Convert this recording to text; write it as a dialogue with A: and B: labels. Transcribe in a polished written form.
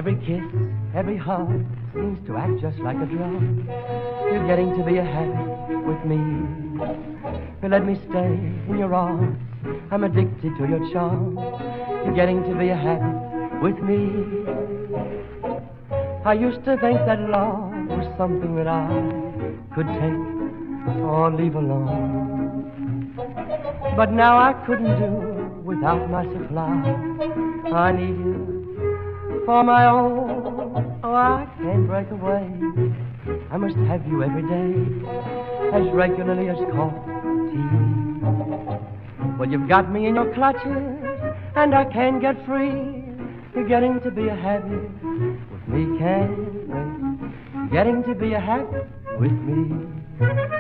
A: Every kiss, every hug seems to act just like a drug. You're getting to be a habit with me. You let me stay in your arms. I'm addicted to your charm. You're getting to be a habit with me. I used to think that love was something that I could take or leave alone. But now I couldn't do without my supply. I need you for my own. Oh, I can't break away. I must have you every day, as regularly as coffee. Well, you've got me in your clutches, and I can't get free. You're getting to be a habit with me, can't wait. You're getting to be a habit with me.